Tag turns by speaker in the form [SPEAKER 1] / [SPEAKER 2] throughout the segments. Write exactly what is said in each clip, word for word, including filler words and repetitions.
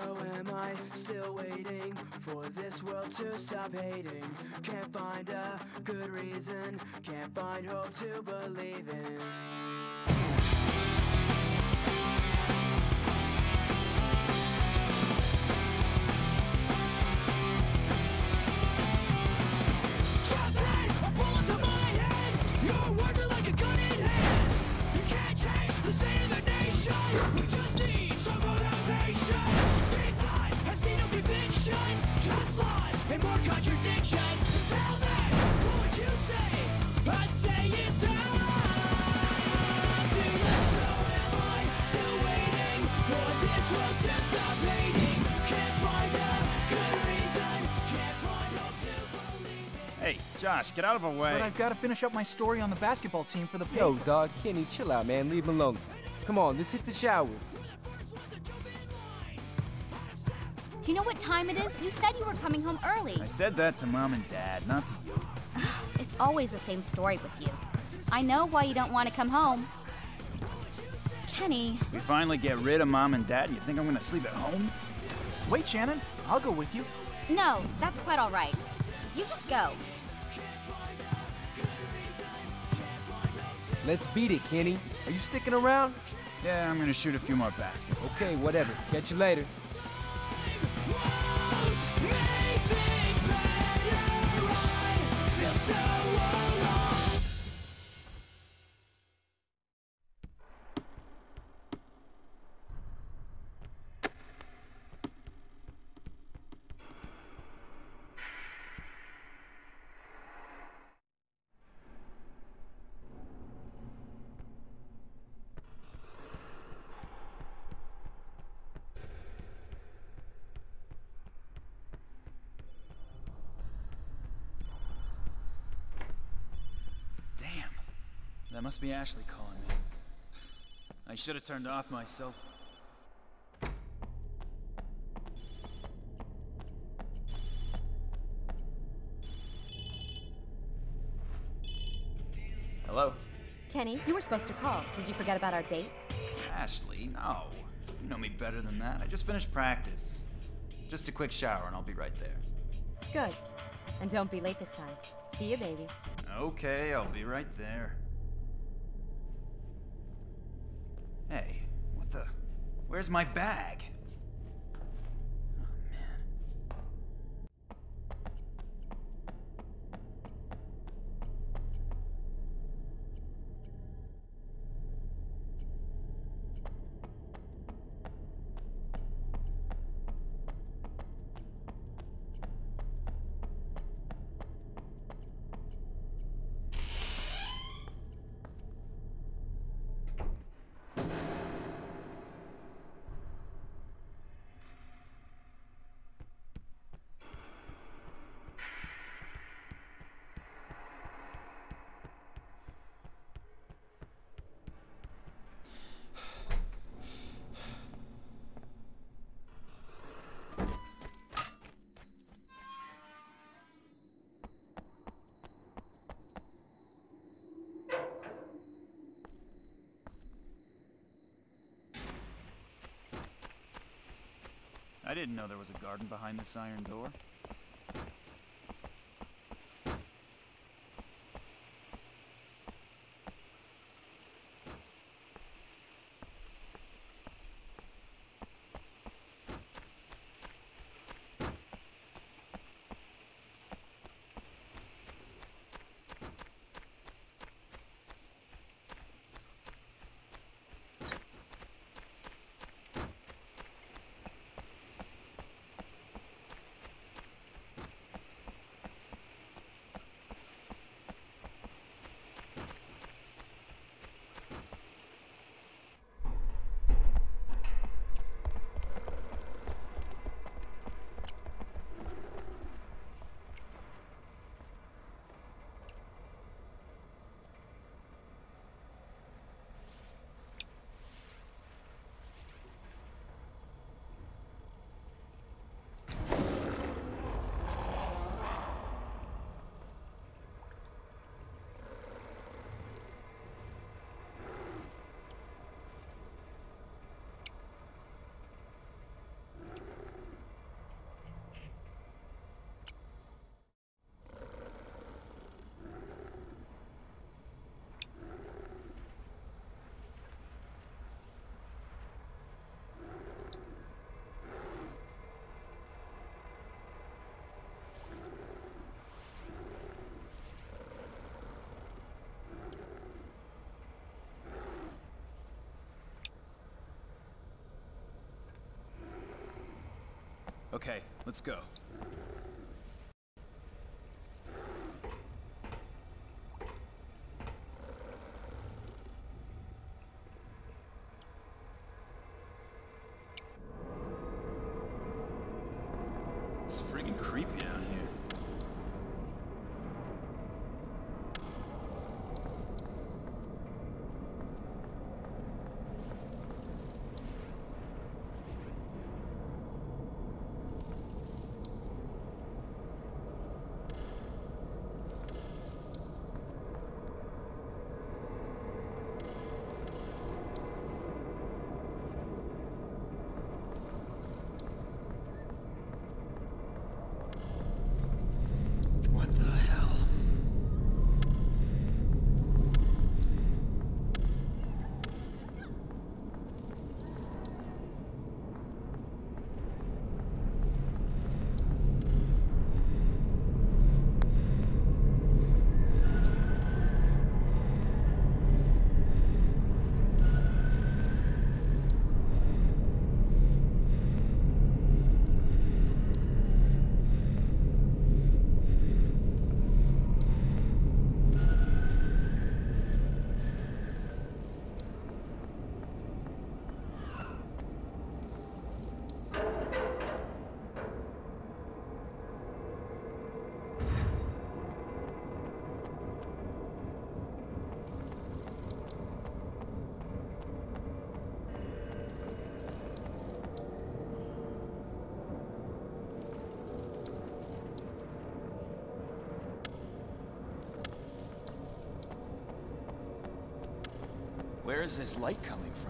[SPEAKER 1] So am I still waiting for this world to stop hating? Can't find a good reason, can't find hope to believe in.
[SPEAKER 2] Hey, Josh, get out of our way.
[SPEAKER 3] But I've got to finish up my story on the basketball team for the paper.
[SPEAKER 4] Yo, dog, Kenny, chill out, man. Leave him alone. Come on, let's hit the showers.
[SPEAKER 5] Do you know what time it is? You said you were coming home early.
[SPEAKER 2] I said that to Mom and Dad, not to you.
[SPEAKER 5] It's always the same story with you. I know why you don't want to come home. Kenny.
[SPEAKER 2] We finally get rid of Mom and Dad, and you think I'm gonna sleep at home?
[SPEAKER 3] Wait, Shannon. I'll go with you.
[SPEAKER 5] No, that's quite all right. You just go.
[SPEAKER 4] Let's beat it, Kenny. Are you sticking around?
[SPEAKER 2] Yeah, I'm gonna shoot a few more baskets.
[SPEAKER 4] Okay, whatever. Catch you later.
[SPEAKER 2] That must be Ashley calling me. I should have turned off my cell phone. Hello?
[SPEAKER 6] Kenny, you were supposed to call. Did you forget about our date?
[SPEAKER 2] Ashley, no. You know me better than that. I just finished practice. Just a quick shower and I'll be right there.
[SPEAKER 6] Good. And don't be late this time. See you, baby.
[SPEAKER 2] Okay, I'll be right there. Hey, what the? Where's my bag? Oh, man. I didn't know there was a garden behind this iron door. Okay, let's go. It's freaking creepy down here. What the hell? Where is this light coming from?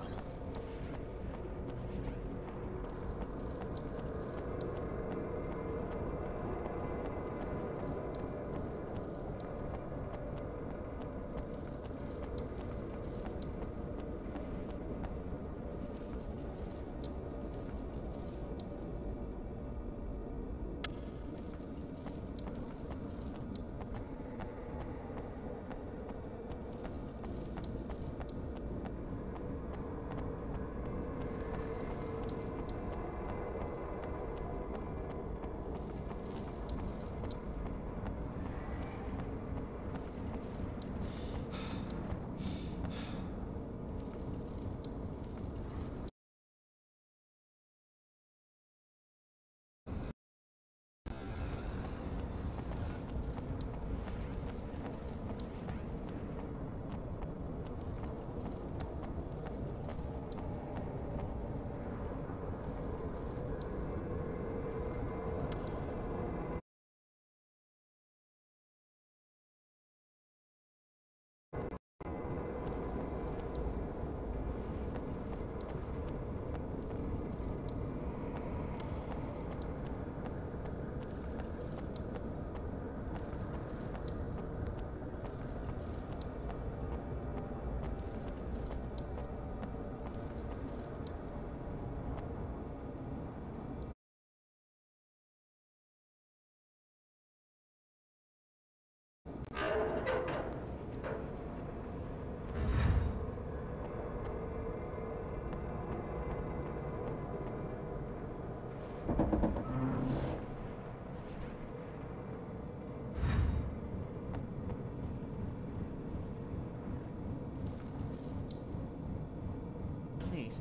[SPEAKER 7] Please,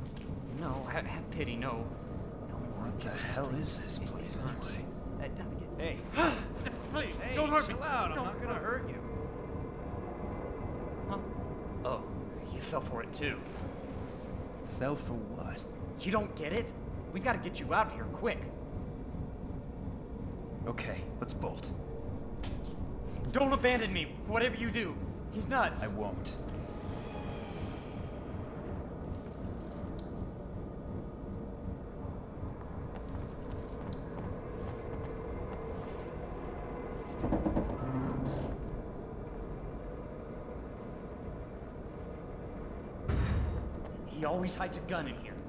[SPEAKER 7] no. No, have, have pity, no. No more.
[SPEAKER 2] What the hell is this place anyway?
[SPEAKER 7] Uh, don't get-
[SPEAKER 2] Hey,
[SPEAKER 7] Please,
[SPEAKER 2] hey,
[SPEAKER 7] don't hurt me.
[SPEAKER 2] chill out. I'm
[SPEAKER 7] Don't
[SPEAKER 2] not gonna hurt you.
[SPEAKER 7] Huh? Oh, you fell for it too.
[SPEAKER 2] Fell for what?
[SPEAKER 7] You don't get it? We've got to get you out of here quick.
[SPEAKER 2] Okay, let's bolt.
[SPEAKER 7] Don't abandon me, whatever you do. He's nuts.
[SPEAKER 2] I won't.
[SPEAKER 7] He always hides a gun in here.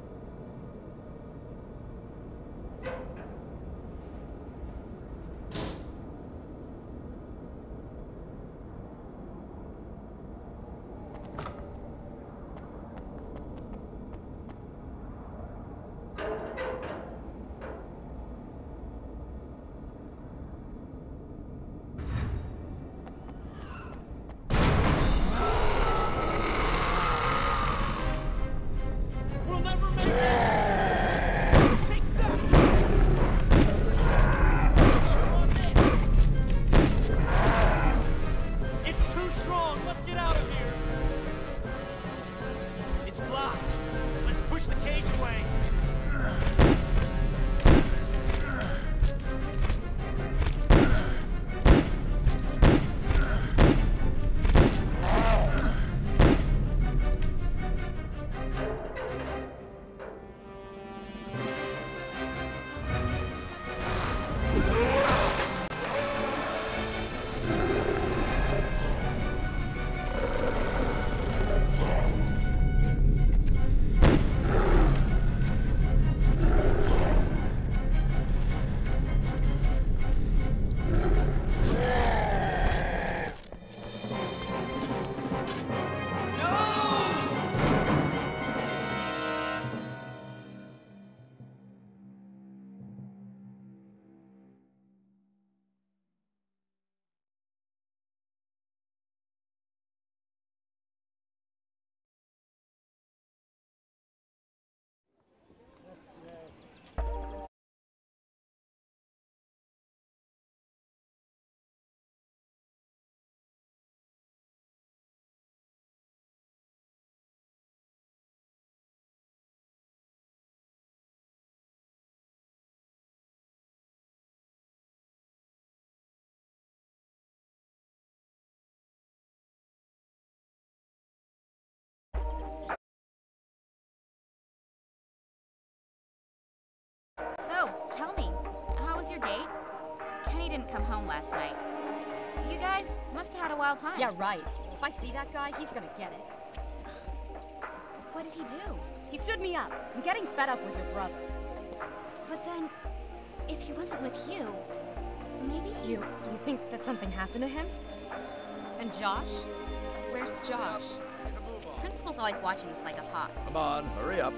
[SPEAKER 5] So, tell me, how was your date? Kenny didn't come home last night. You guys must have had a wild time.
[SPEAKER 6] Yeah, right. If I see that guy, he's gonna get it.
[SPEAKER 5] What did he do?
[SPEAKER 6] He stood me up. I'm getting fed up with your brother.
[SPEAKER 5] But then, if he wasn't with you, maybe he...
[SPEAKER 6] You, you think that something happened to him? And Josh? Where's Josh?
[SPEAKER 5] Principal's always watching us like a hawk.
[SPEAKER 8] Come on, hurry up.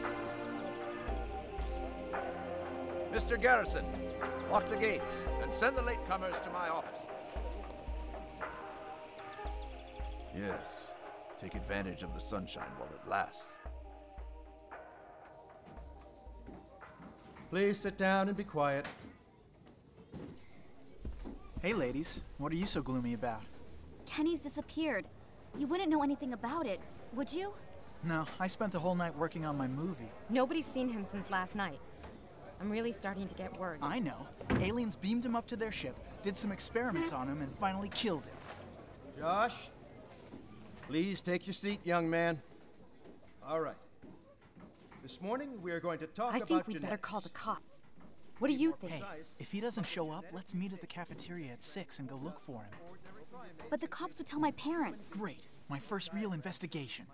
[SPEAKER 8] Mister Garrison, lock the gates and send the latecomers to my office. Yes, take advantage of the sunshine while it lasts.
[SPEAKER 9] Please sit down and be quiet.
[SPEAKER 3] Hey, ladies. What are you so gloomy about?
[SPEAKER 5] Kenny's disappeared. You wouldn't know anything about it, would you?
[SPEAKER 3] No, I spent the whole night working on my movie.
[SPEAKER 6] Nobody's seen him since last night. I'm really starting to get worried.
[SPEAKER 3] I know. Aliens beamed him up to their ship, did some experiments on him, and finally killed him.
[SPEAKER 9] Josh, please take your seat, young man. All right. This morning, we are going to talk
[SPEAKER 6] I
[SPEAKER 9] about
[SPEAKER 6] think we'd
[SPEAKER 9] genetics.
[SPEAKER 6] better call the cops. What do you think?
[SPEAKER 3] Hey, if he doesn't show up, let's meet at the cafeteria at six and go look for him.
[SPEAKER 5] But the cops would tell my parents.
[SPEAKER 3] Great. My first real investigation.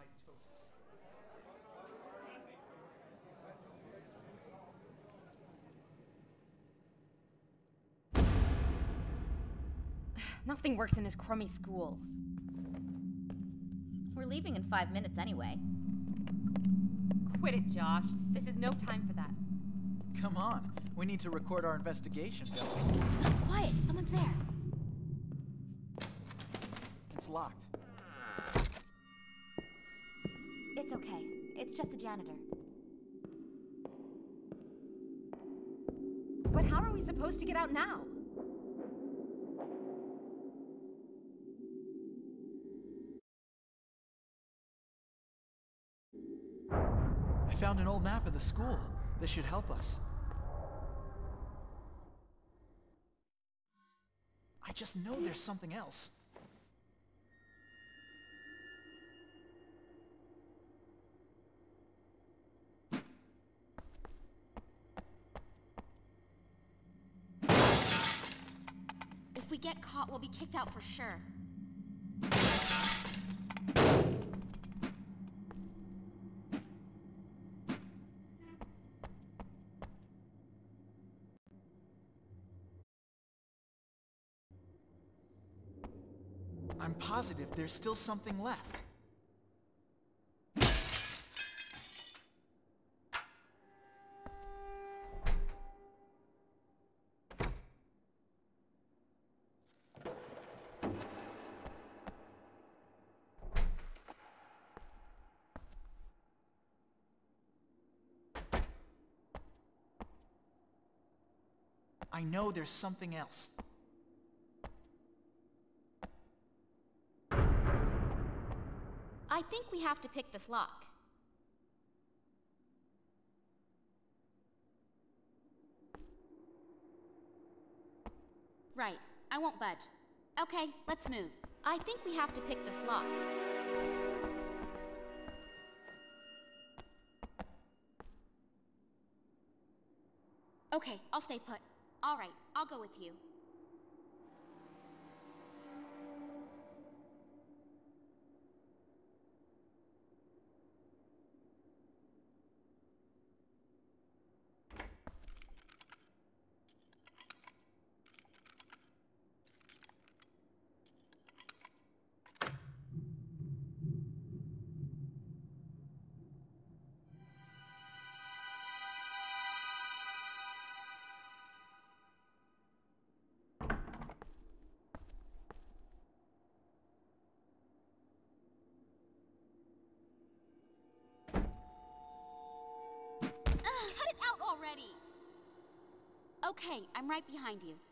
[SPEAKER 6] Nothing works in this crummy school.
[SPEAKER 5] We're leaving in five minutes anyway.
[SPEAKER 6] Quit it, Josh. This is no time for that.
[SPEAKER 3] Come on. We need to record our investigation, don't we?
[SPEAKER 5] Quiet, someone's there.
[SPEAKER 3] It's locked.
[SPEAKER 5] It's okay. It's just a janitor.
[SPEAKER 6] But how are we supposed to get out now?
[SPEAKER 3] I found an old map of the school. This should help us. I just know there's something else.
[SPEAKER 5] If we get caught, we'll be kicked out for sure.
[SPEAKER 3] I'm positive there's still something left. I know there's something else.
[SPEAKER 5] I think we have to pick this lock. Right. I won't budge. Okay, let's move. I think we have to pick this lock. Okay, I'll stay put. All right, I'll go with you. Already. Okay, I'm right behind you.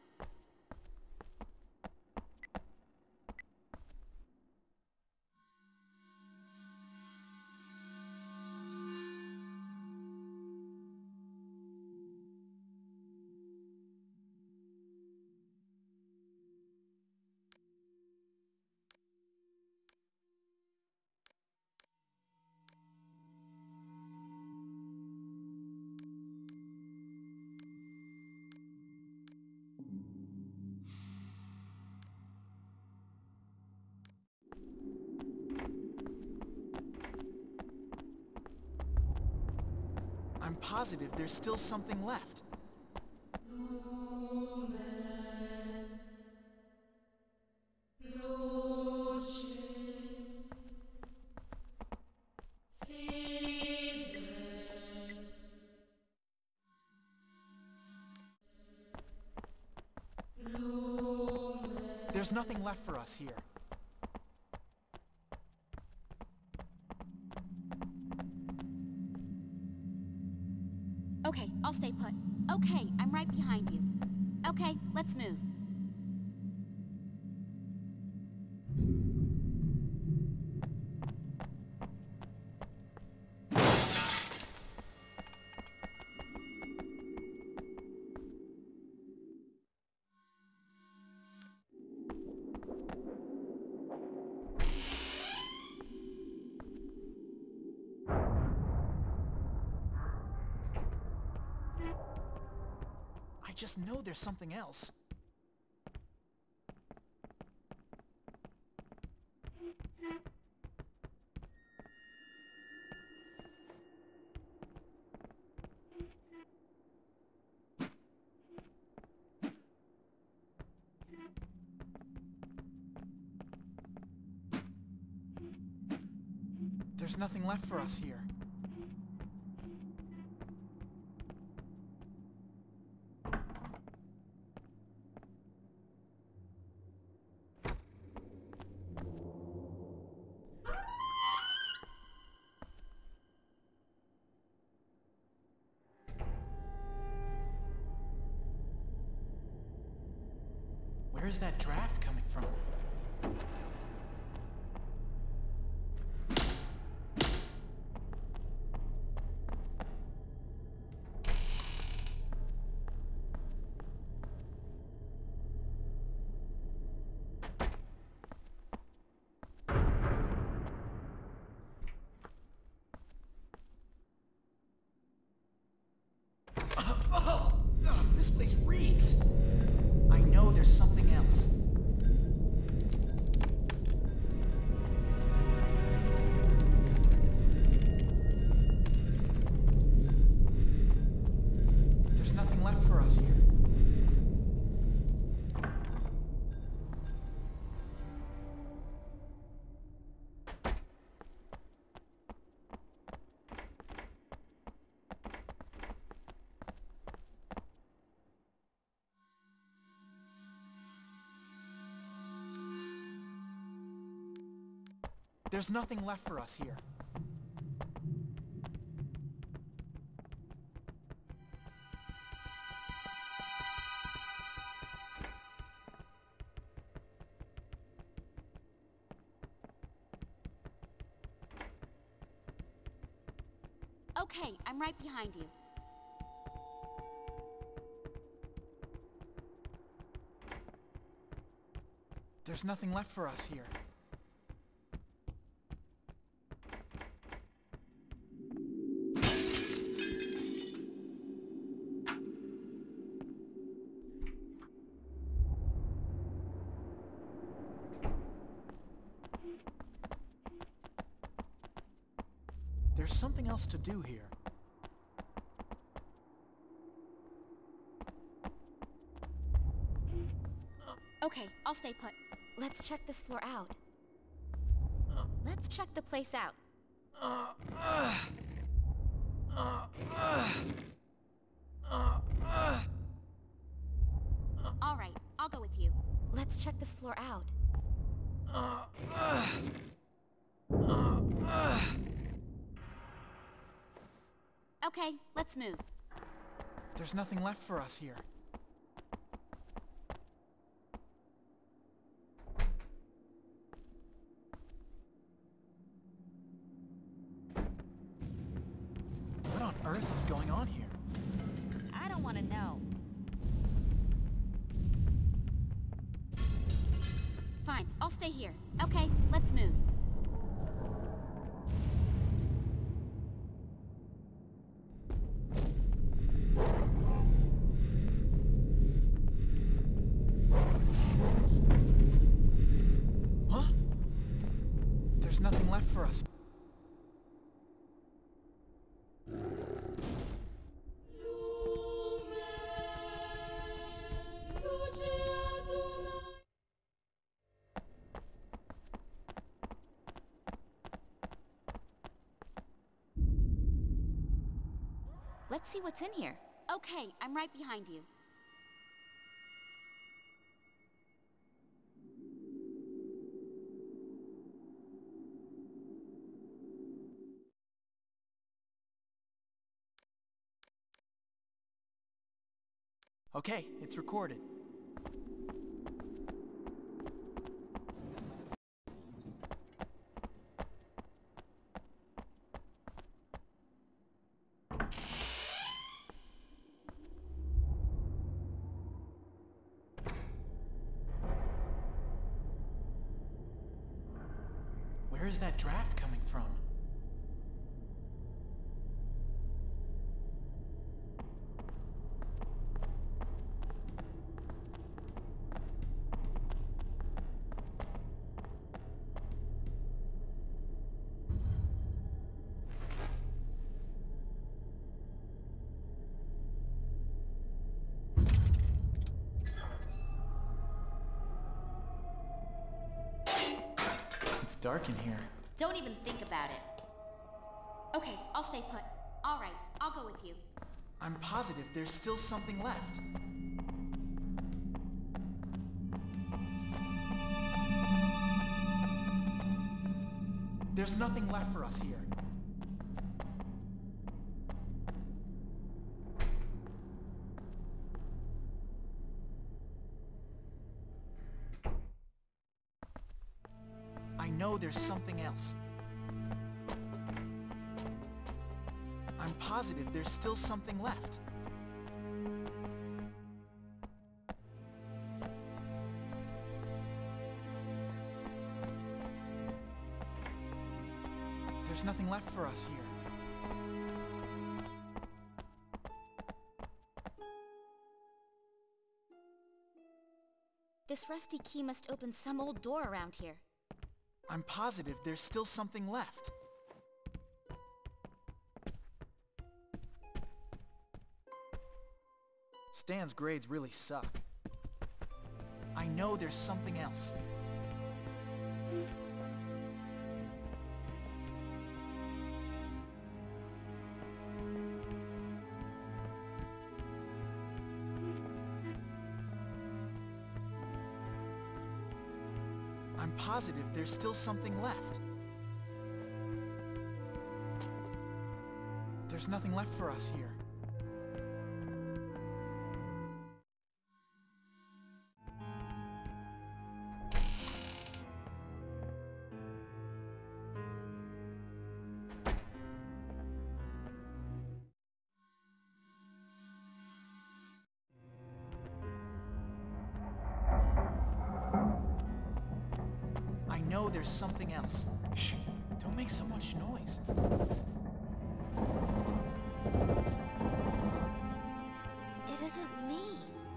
[SPEAKER 3] I'm positive there's still something left. There's nothing left for us here.
[SPEAKER 5] Okay, I'll stay put. Okay, I'm right behind you. Okay, let's move.
[SPEAKER 3] I just know there's something else. There's nothing left for us here. Where's that draft coming from? Oh, oh, this place reeks. I know there's something else. There's nothing left for us here. There's nothing left for us here.
[SPEAKER 5] Okay, I'm right behind you.
[SPEAKER 3] There's nothing left for us here. There's something else to do here.
[SPEAKER 5] Okay, I'll stay put. Let's check this floor out. Let's check the place out. All right, I'll go with you. Let's check this floor out. Okay, let's move.
[SPEAKER 3] There's nothing left for us here. What on earth is going on here?
[SPEAKER 5] I don't want to know. Fine, I'll stay here. Okay, let's move.
[SPEAKER 3] There's nothing left for us.
[SPEAKER 5] Let's see what's in here.
[SPEAKER 10] Okay, I'm right behind you.
[SPEAKER 3] Okay, it's recorded. Where is that draft coming from? It's dark in here.
[SPEAKER 10] Don't even think about it. Okay, I'll stay put. All right, I'll go with you.
[SPEAKER 3] I'm positive there's still something left. There's nothing left for us here. I know there's something else. I'm positive there's still something left. There's nothing left for us here.
[SPEAKER 5] This rusty key must open some old door around here.
[SPEAKER 3] I'm positive there's still something left. Stan's grades really suck. I know there's something else. I'm positive there's still something left. There's nothing left for us here. I know there's something else. Shh, don't make so much noise.
[SPEAKER 5] It isn't me.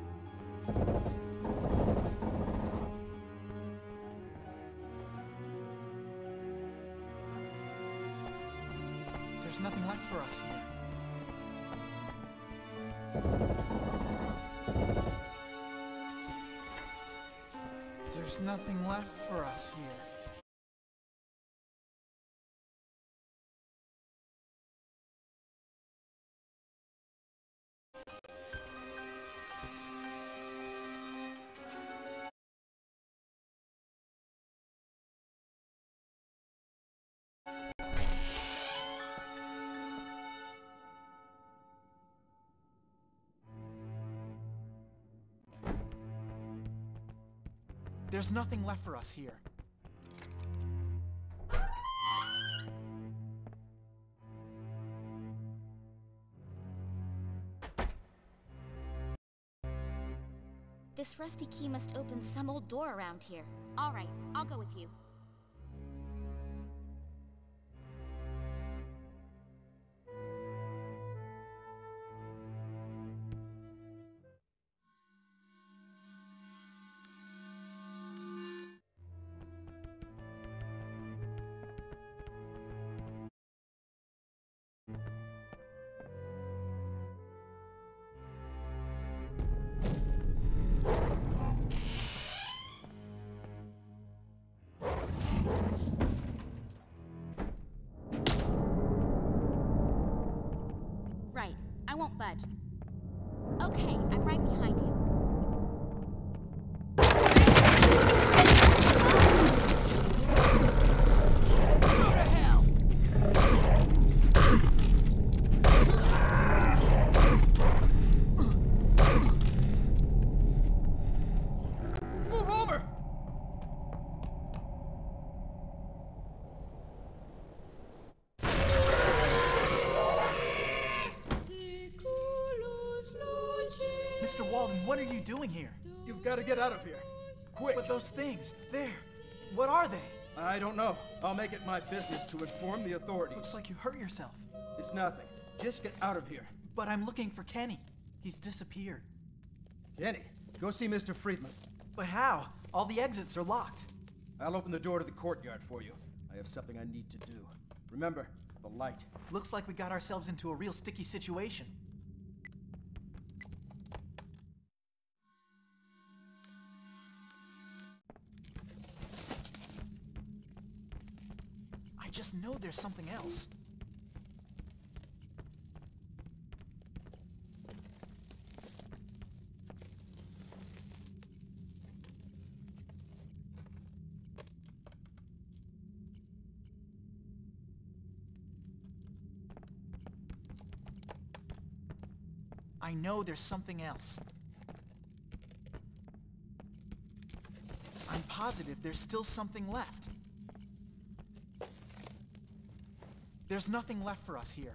[SPEAKER 3] There's nothing left for us here. There's nothing left for us here. There's nothing left for us here.
[SPEAKER 5] This rusty key must open some old door around here.
[SPEAKER 10] All right, I'll go with you. I won't budge. Okay, I'm right behind you.
[SPEAKER 3] Go to hell!
[SPEAKER 9] Move over!
[SPEAKER 3] Mister Walden, what are you doing here?
[SPEAKER 9] You've got to get out of here. Quick.
[SPEAKER 3] But those things, there, what are they?
[SPEAKER 9] I don't know. I'll make it my business to inform the authorities.
[SPEAKER 3] Looks like you hurt yourself.
[SPEAKER 9] It's nothing. Just get out of here.
[SPEAKER 3] But I'm looking for Kenny. He's disappeared.
[SPEAKER 9] Kenny, go see Mister Friedman.
[SPEAKER 3] But how? All the exits are locked.
[SPEAKER 9] I'll open the door to the courtyard for you. I have something I need to do. Remember, the light.
[SPEAKER 3] Looks like we got ourselves into a real sticky situation. I just know there's something else. I know there's something else. I'm positive there's still something left. There's nothing left for us here.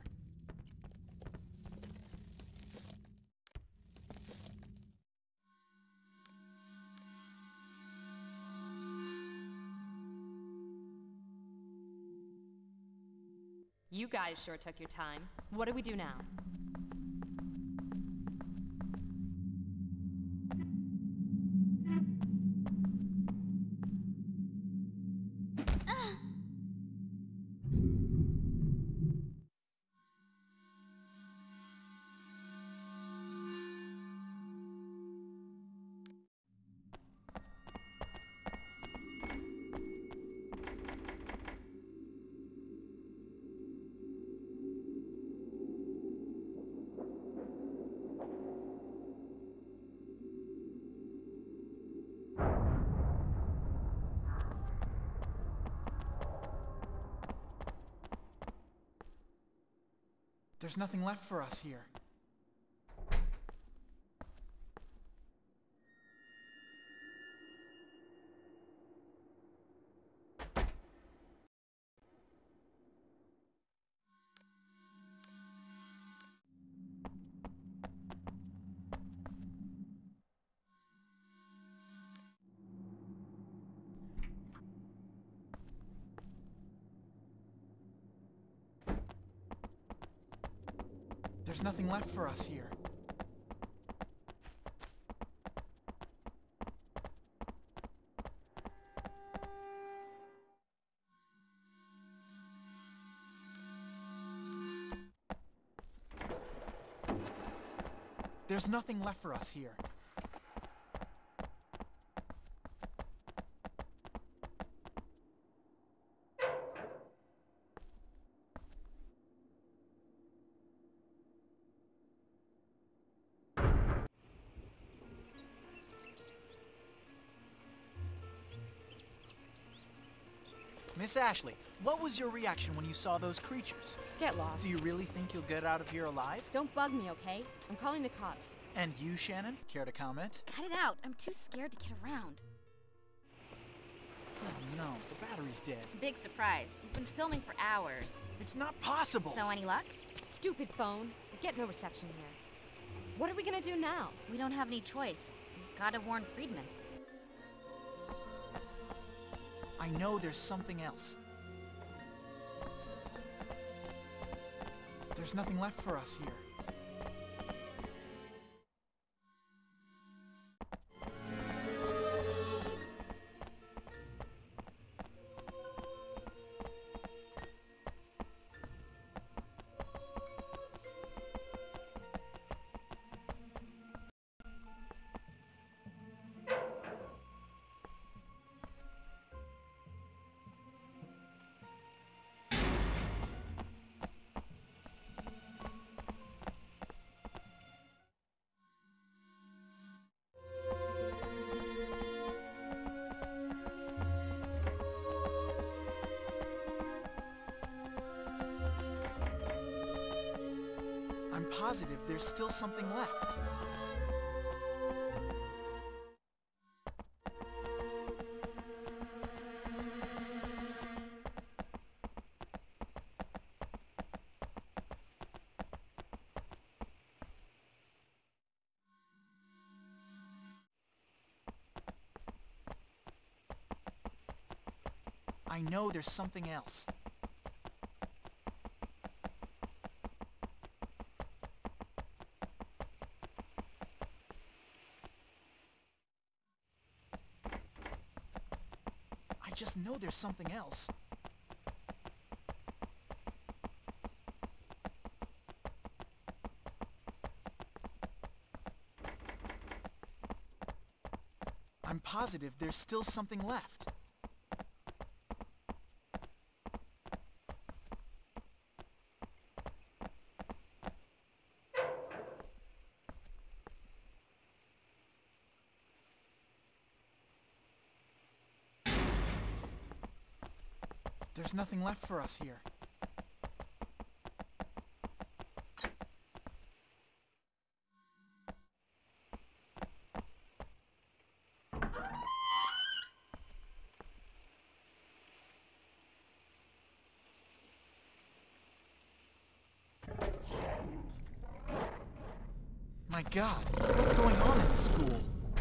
[SPEAKER 6] You guys sure took your time. What do we do now?
[SPEAKER 3] There's nothing left for us here. There's nothing left for us here. There's nothing left for us here. Miss Ashley, what was your reaction when you saw those creatures?
[SPEAKER 6] Get lost.
[SPEAKER 3] Do you really think you'll get out of here alive?
[SPEAKER 6] Don't bug me, okay? I'm calling the cops.
[SPEAKER 3] And you, Shannon? Care to comment?
[SPEAKER 5] Cut it out. I'm too scared to get around.
[SPEAKER 3] Oh no, the battery's dead.
[SPEAKER 5] Big surprise. You've been filming for hours.
[SPEAKER 3] It's not possible!
[SPEAKER 5] So any luck?
[SPEAKER 6] Stupid phone. I get no reception here. What are we gonna do now?
[SPEAKER 5] We don't have any choice. We've gotta warn Friedman.
[SPEAKER 3] I know there's something else. There's nothing left for us here. positive there's still something left. I know there's something else. I just know there's something else. I'm positive there's still something left. There's nothing left for us here. My God, what's going on in this school?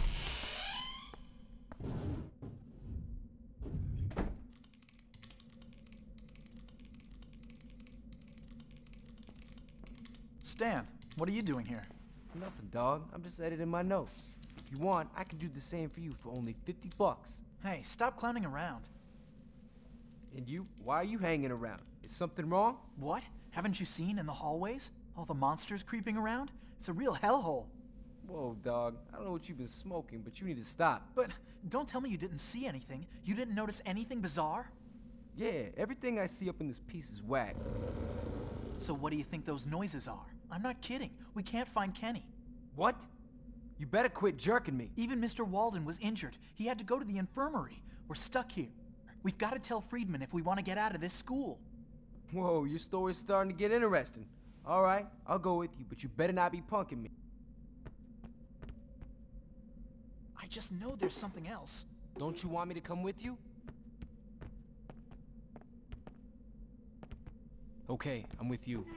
[SPEAKER 3] Stan, what are you doing here?
[SPEAKER 4] Nothing, dog. I'm just editing my notes. If you want, I can do the same for you for only fifty bucks.
[SPEAKER 3] Hey, stop clowning around.
[SPEAKER 4] And you? Why are you hanging around? Is something wrong?
[SPEAKER 3] What? Haven't you seen in the hallways? All the monsters creeping around? It's a real hellhole.
[SPEAKER 4] Whoa, dog. I don't know what you've been smoking, but you need to stop.
[SPEAKER 3] But don't tell me you didn't see anything. You didn't notice anything bizarre?
[SPEAKER 4] Yeah, everything I see up in this piece is whack.
[SPEAKER 3] So what do you think those noises are? I'm not kidding. We can't find Kenny.
[SPEAKER 4] What? You better quit jerking me.
[SPEAKER 3] Even Mister Walden was injured. He had to go to the infirmary. We're stuck here. We've got to tell Friedman if we want to get out of this school.
[SPEAKER 4] Whoa, your story's starting to get interesting. All right, I'll go with you, but you better not be punking me.
[SPEAKER 3] I just know there's something else.
[SPEAKER 4] Don't you want me to come with you? Okay, I'm with you.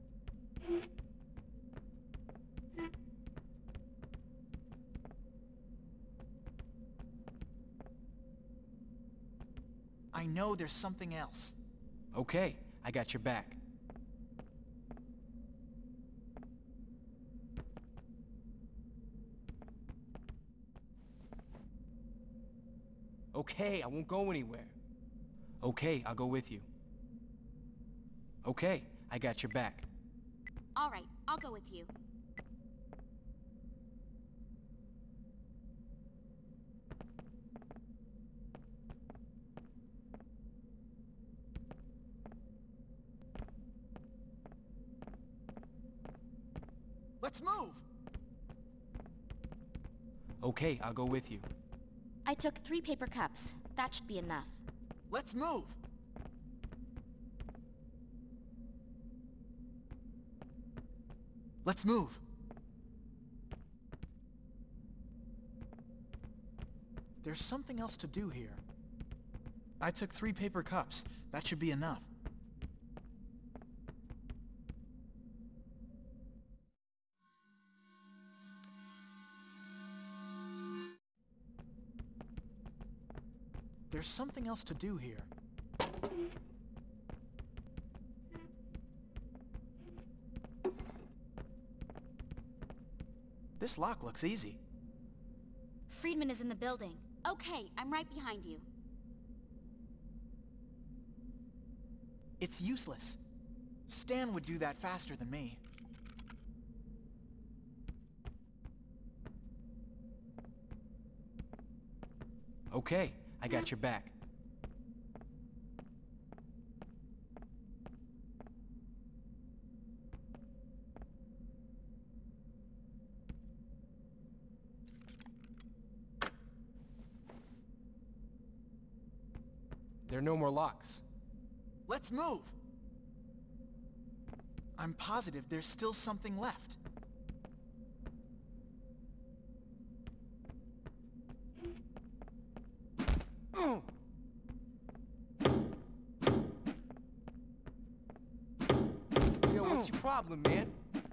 [SPEAKER 3] I know there's something else.
[SPEAKER 4] Okay, I got your back. Okay, I won't go anywhere. Okay, I'll go with you. Okay, I got your back.
[SPEAKER 10] All right, I'll go with you.
[SPEAKER 3] Let's move!
[SPEAKER 4] Okay, I'll go with you.
[SPEAKER 10] I took three paper cups. That should be enough.
[SPEAKER 3] Let's move! Let's move! There's something else to do here. I took three paper cups. That should be enough. There's something else to do here. This lock looks easy.
[SPEAKER 10] Friedman is in the building. Okay, I'm right behind you.
[SPEAKER 3] It's useless. Stan would do that faster than me.
[SPEAKER 4] Okay, I got your back. There are no more locks.
[SPEAKER 3] Let's move! I'm positive there's still something left.
[SPEAKER 4] Yo, what's your problem, man?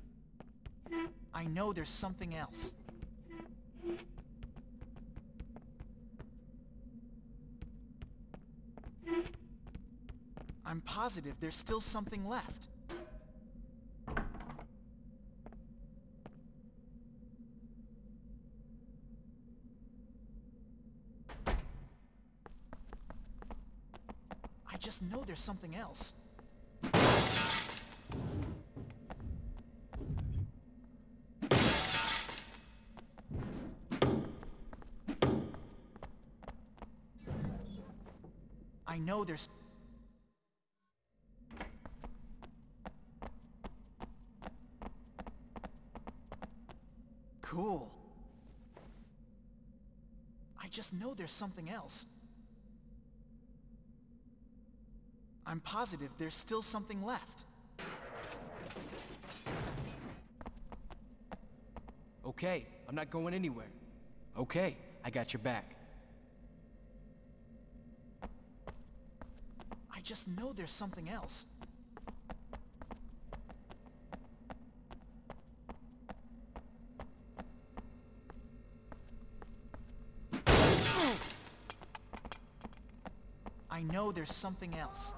[SPEAKER 3] I know there's something else. I'm positive there's still something left. I just know there's something else. I know there's... Cool. I just know there's something else. I'm positive there's still something left.
[SPEAKER 4] Okay, I'm not going anywhere. Okay, I got your back.
[SPEAKER 3] I just know there's something else. I know there's something else.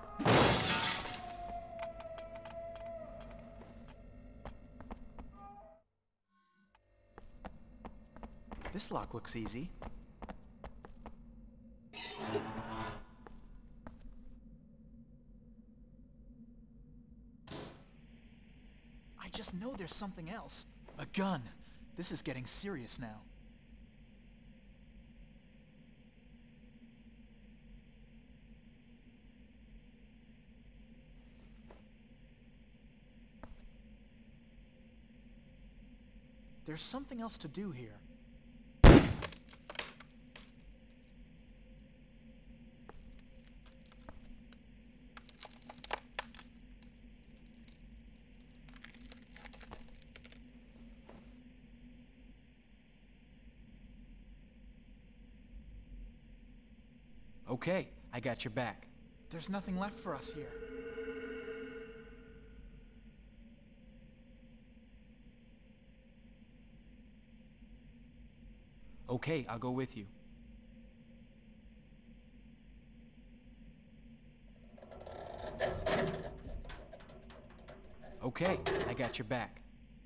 [SPEAKER 3] This lock looks easy. I just know there's something else. A gun. This is getting serious now. There's something else to do here.
[SPEAKER 4] Okay, I got your back.
[SPEAKER 3] There's nothing left for us here.
[SPEAKER 4] Okay, I'll go with you. Okay, I got your back.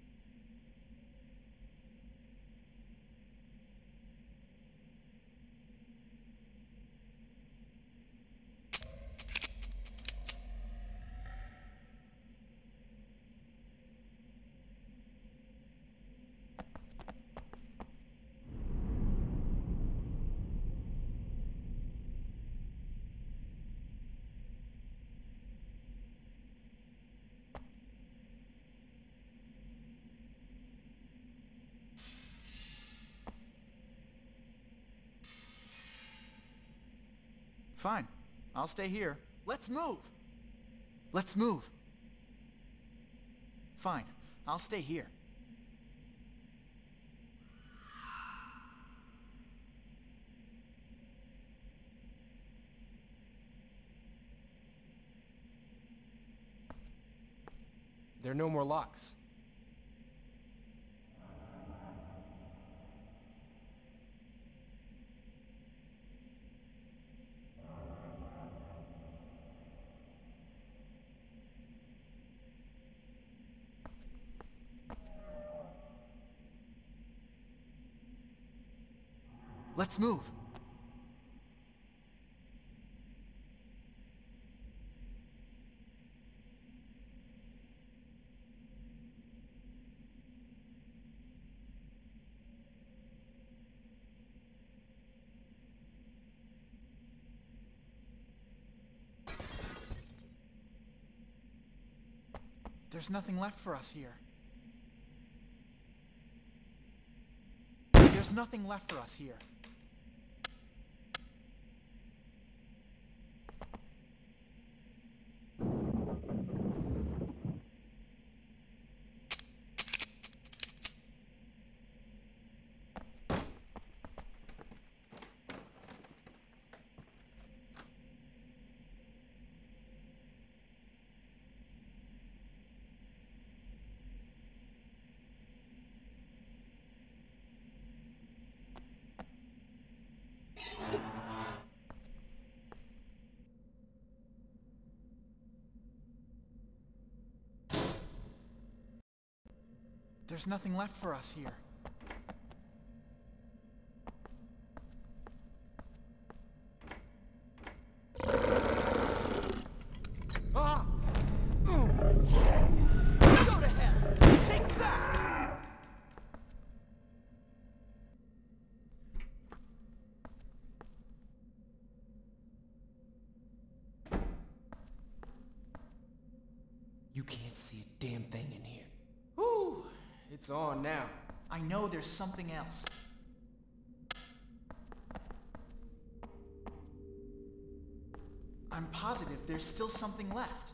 [SPEAKER 3] Fine. I'll stay here. Let's move! Let's move. Fine. I'll stay here.
[SPEAKER 4] There are no more locks.
[SPEAKER 3] Let's move. There's nothing left for us here. There's nothing left for us here. There's nothing left for us here.
[SPEAKER 4] Ah! Go to hell! Take that! You can't see a damn thing in here. Whew! It's on now.
[SPEAKER 3] I know there's something else. I'm positive there's still something left.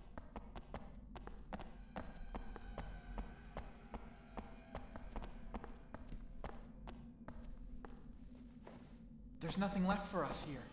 [SPEAKER 3] There's nothing left for us here.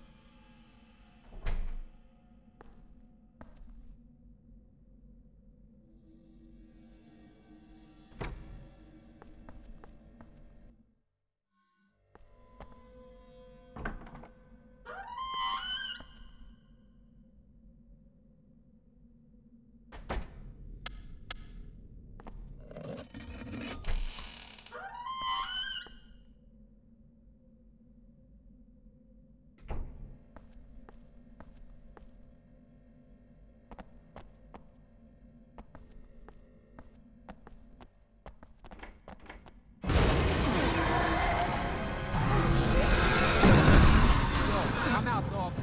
[SPEAKER 4] I'm out, dog.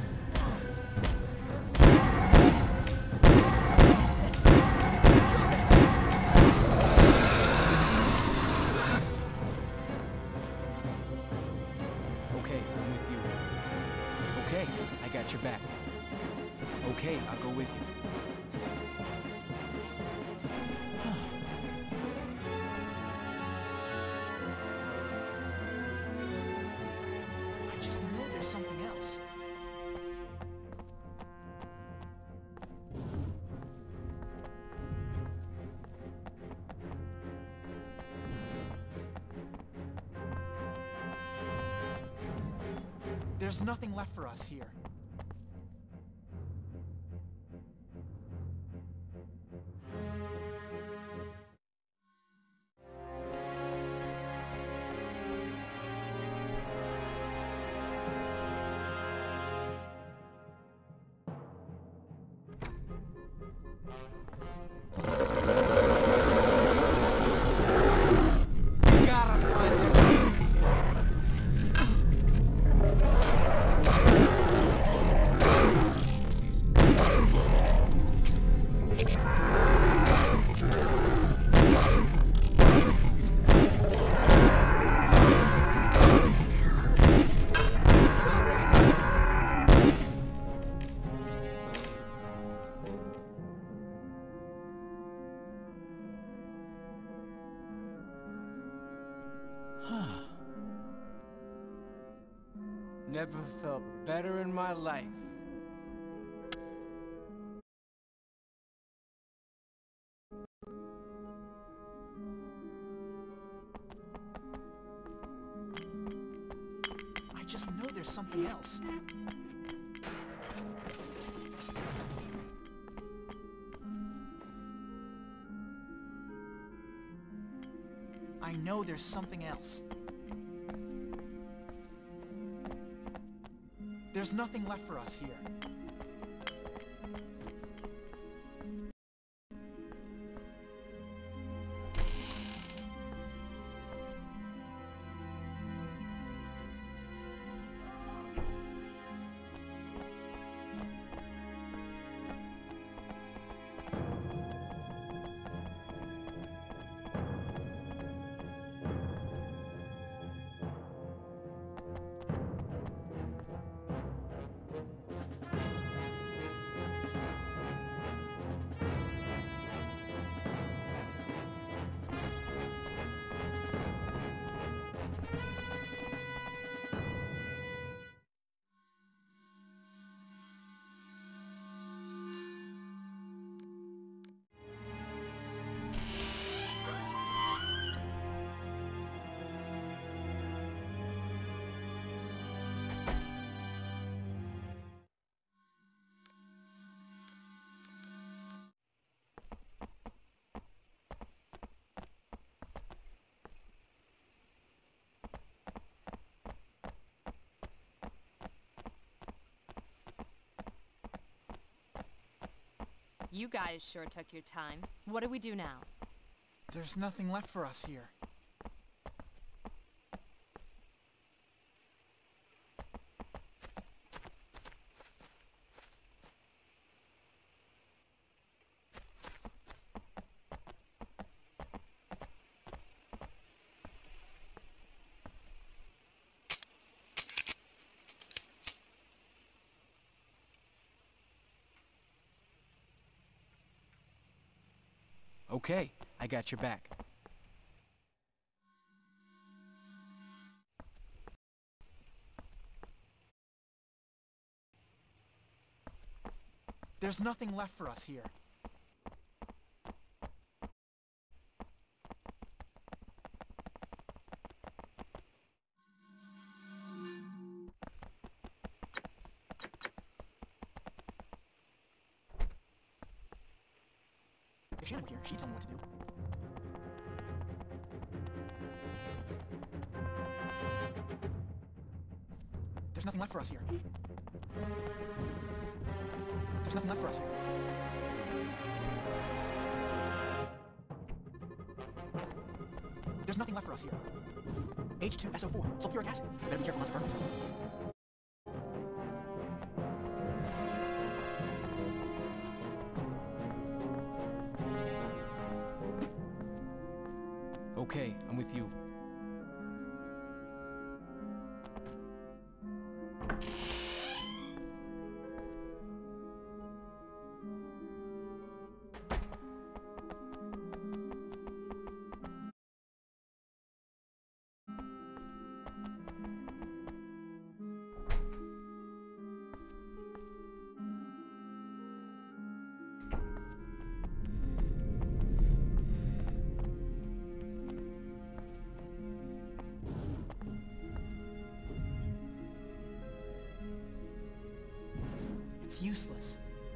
[SPEAKER 4] Okay, I'm with you. Okay, I got your back. Okay, I'll go with you.
[SPEAKER 3] I just know there's something else. There's nothing left for us here.
[SPEAKER 4] Gotta find them. Never felt better in my life.
[SPEAKER 3] I just know there's something else. I know there's something else. There's nothing left for us here.
[SPEAKER 6] You guys sure took your time. What do we do now?
[SPEAKER 3] There's nothing left for us here.
[SPEAKER 4] Okay, I got your back.
[SPEAKER 3] There's nothing left for us here. If Shannon were here, she'd tell me what to do. There's nothing left for us here. There's nothing left for us here. There's nothing left for us here. H two S O four, sulfuric acid. I better be careful not to burn myself.
[SPEAKER 4] Okay, I'm with you.
[SPEAKER 3] It's useless.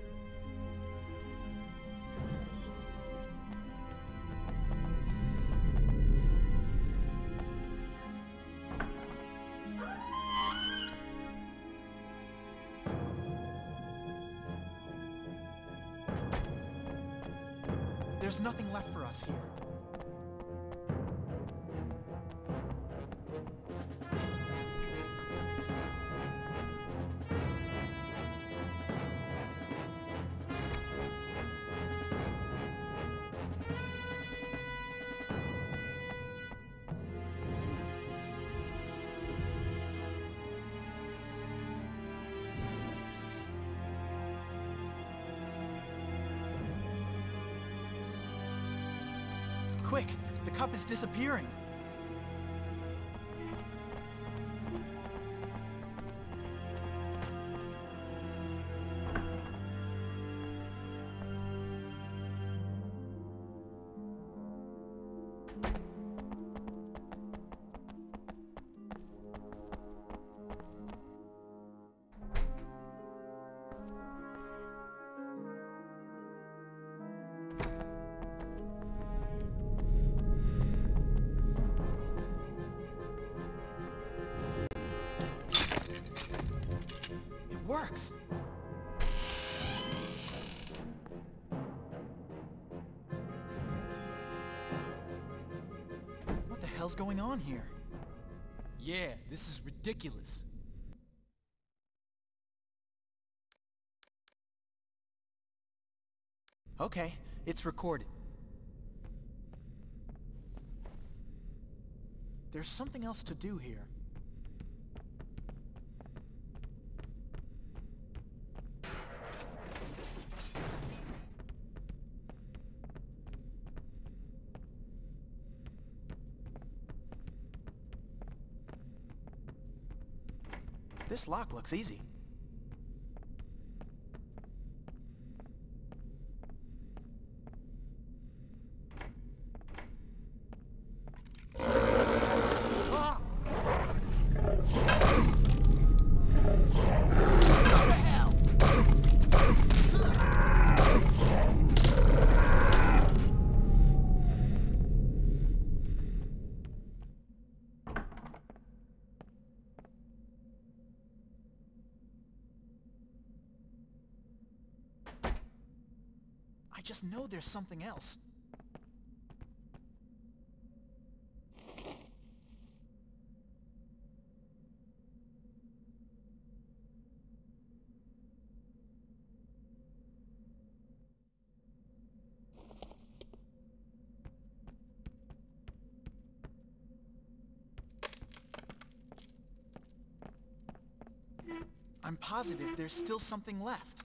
[SPEAKER 3] There's nothing left for us here. Quick! The cup is disappearing! Works! What the hell's going on here?
[SPEAKER 4] Yeah, this is ridiculous.
[SPEAKER 3] Okay, it's recorded. There's something else to do here. This lock looks easy. just know there's something else. I'm positive there's still something left.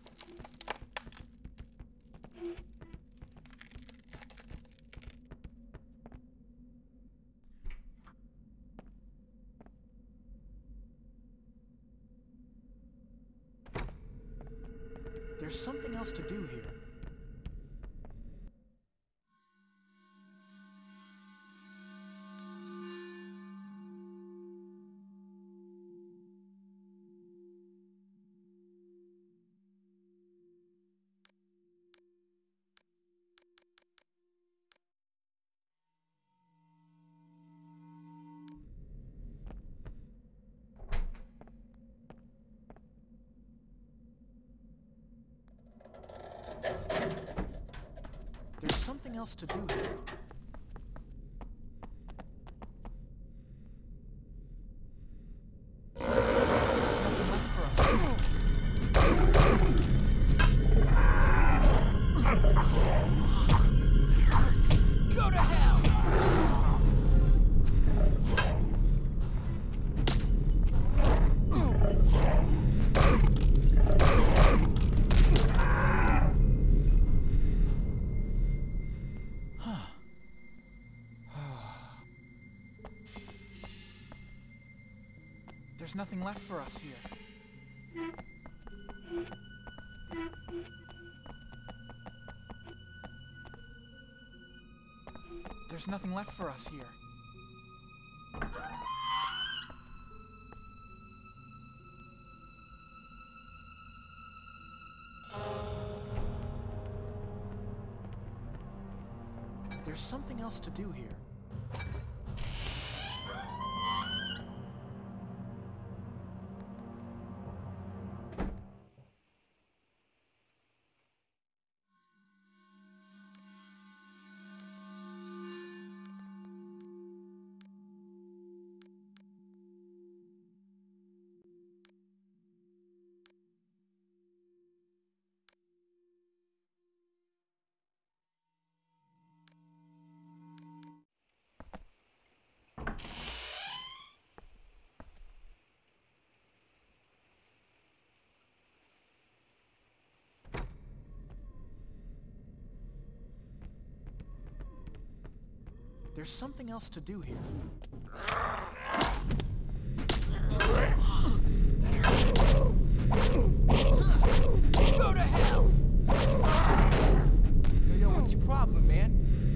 [SPEAKER 3] There's something else to do here. There's something else to do here. There's nothing left for us. It hurts. Go to hell! There's nothing left for us here. There's nothing left for us here. There's something else to do here. There's something else to do here. That hurts. Go to hell!
[SPEAKER 4] Yo, yo, what's your problem, man?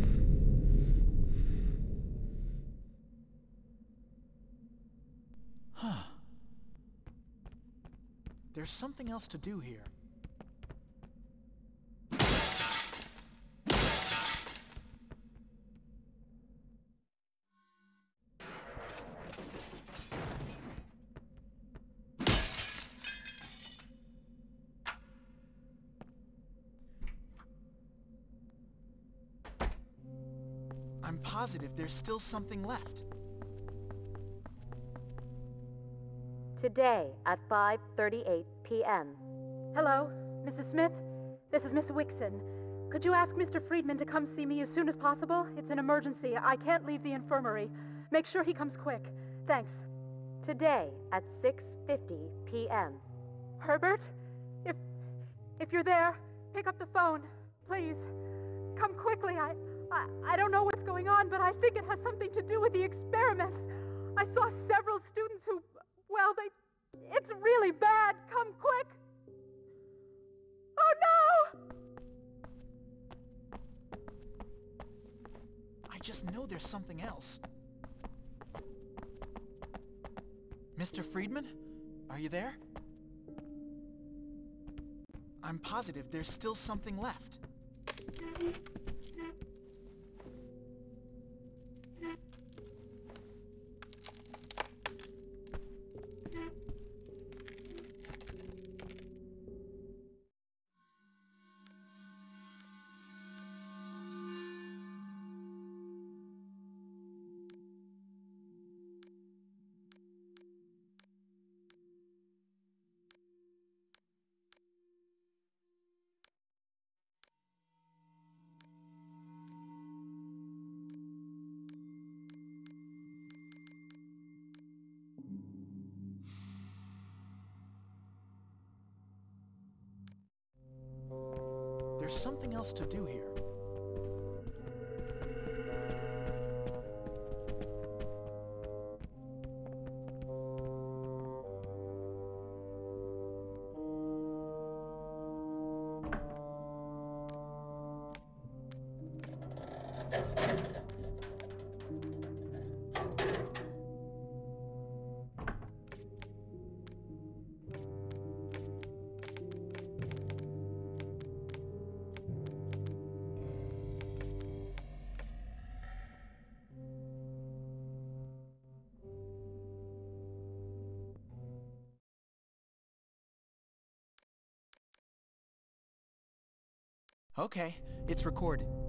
[SPEAKER 3] Huh. There's something else to do here. I'm positive there's still something left.
[SPEAKER 11] Today at five thirty-eight p m
[SPEAKER 12] Hello, Missus Smith? This is Miss Wixon. Could you ask Mister Friedman to come see me as soon as possible? It's an emergency. I can't leave the infirmary. Make sure he comes quick. Thanks.
[SPEAKER 11] Today at six fifty p m
[SPEAKER 12] Herbert? If... if you're there, pick up the phone. Please. Come quickly. I... I, I don't know what's going on, but I think it has something to do with the experiments. I saw several students who... well, they... it's really bad. Come quick. Oh, no!
[SPEAKER 3] I just know there's something else. Mister Friedman? Are you there? I'm positive there's still something left. There's something else to do here. Okay, it's recorded.